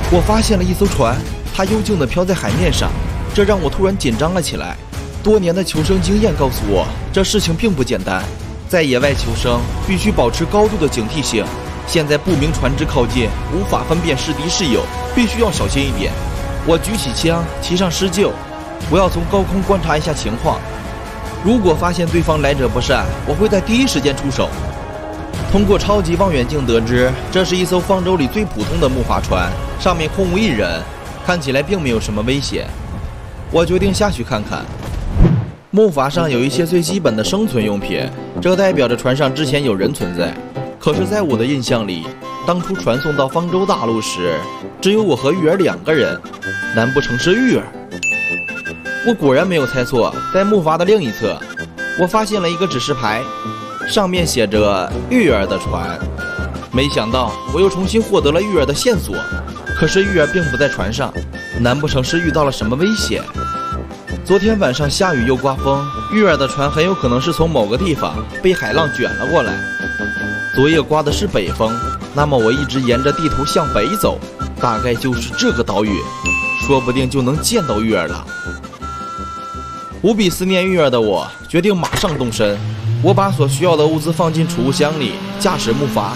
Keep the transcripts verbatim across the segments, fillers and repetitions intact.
我发现了一艘船，它幽静地飘在海面上，这让我突然紧张了起来。多年的求生经验告诉我，这事情并不简单。在野外求生，必须保持高度的警惕性。现在不明船只靠近，无法分辨是敌是友，必须要小心一点。我举起枪，骑上施救，我要从高空观察一下情况。如果发现对方来者不善，我会在第一时间出手。通过超级望远镜得知，这是一艘方舟里最普通的木筏船，上面空无一人，看起来并没有什么危险。我决定下去看看。木筏上有一些最基本的生存用品，这代表着船上之前有人存在。可是在我的印象里，当初传送到方舟大陆时，只有我和玉儿两个人，难不成是玉儿？我果然没有猜错，在木筏的另一侧，我发现了一个指示牌，上面写着玉儿的船。没想到我又重新获得了玉儿的线索，可是玉儿并不在船上，难不成是遇到了什么危险？昨天晚上下雨又刮风，玉儿的船很有可能是从某个地方被海浪卷了过来。昨夜刮的是北风，那么我一直沿着地图向北走，大概就是这个岛屿，说不定就能见到玉儿了。无比思念玉儿的我，决定马上动身。我把所需要的物资放进储物箱里，驾驶木筏。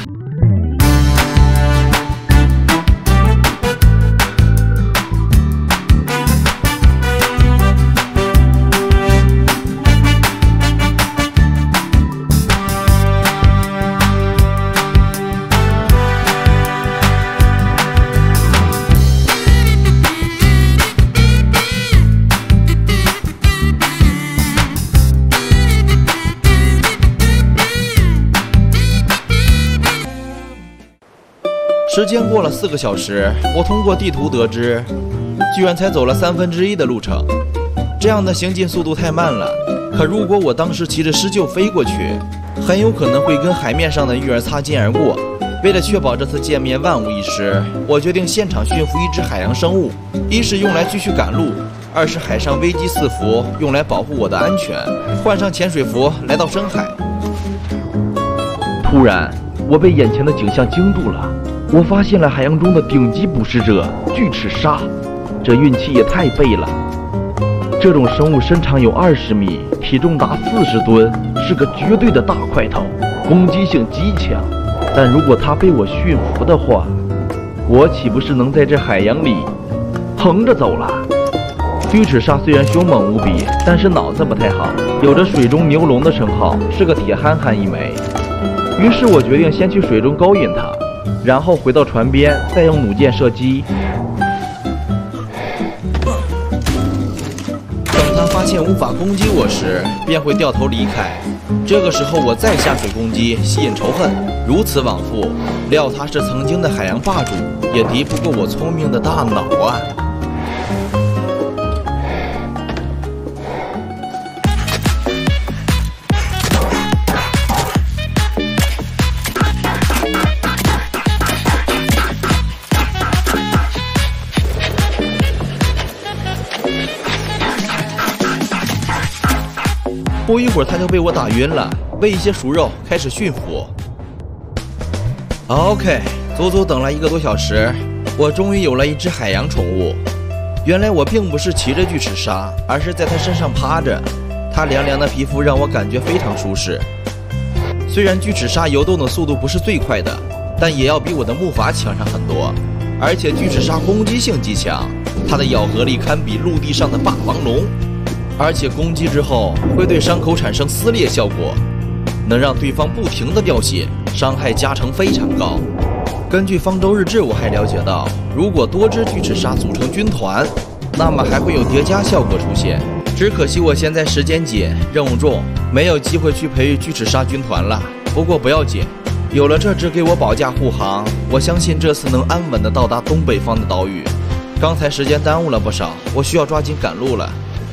时间过了四个小时，我通过地图得知，居然才走了三分之一的路程。这样的行进速度太慢了。可如果我当时骑着施救飞过去，很有可能会跟海面上的玉儿擦肩而过。为了确保这次见面万无一失，我决定现场驯服一只海洋生物，一是用来继续赶路，二是海上危机四伏，用来保护我的安全。换上潜水服，来到深海。突然，我被眼前的景象惊住了。我发现了海洋中的顶级捕食者巨齿鲨，这运气也太背了。这种生物身长有二十米，体重达四十吨，是个绝对的大块头，攻击性极强。但如果它被我驯服的话，我岂不是能在这海洋里横着走了？巨齿鲨虽然凶猛无比，但是脑子不太好，有着水中牛龙的称号，是个铁憨憨一枚。于是我决定先去水中勾引它，然后回到船边，再用弩箭射击。等他发现无法攻击我时，便会掉头离开。这个时候我再下水攻击，吸引仇恨，如此往复。料他是曾经的海洋霸主，也敌不过我聪明的大脑啊！不一会儿他就被我打晕了，喂一些熟肉，开始驯服。OK， 足足等了一个多小时，我终于有了一只海洋宠物。原来我并不是骑着巨齿鲨，而是在它身上趴着。它凉凉的皮肤让我感觉非常舒适。虽然巨齿鲨游动的速度不是最快的，但也要比我的木筏强上很多。而且巨齿鲨攻击性极强，它的咬合力堪比陆地上的霸王龙。而且攻击之后会对伤口产生撕裂效果，能让对方不停地掉血，伤害加成非常高。根据方舟日志，我还了解到，如果多只巨齿鲨组成军团，那么还会有叠加效果出现。只可惜我现在时间紧，任务重，没有机会去培育巨齿鲨军团了。不过不要紧，有了这只给我保驾护航，我相信这次能安稳地到达东北方的岛屿。刚才时间耽误了不少，我需要抓紧赶路了。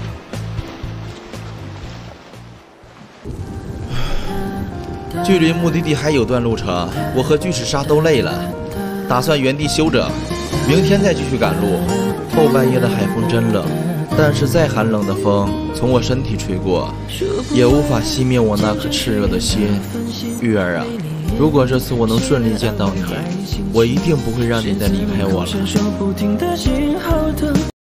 距离目的地还有段路程，我和巨齿鲨都累了，打算原地休整，明天再继续赶路。后半夜的海风真冷，但是再寒冷的风从我身体吹过，也无法熄灭我那颗炽热的心。玉儿啊， 如果这次我能顺利见到你，我一定不会让你再离开我了。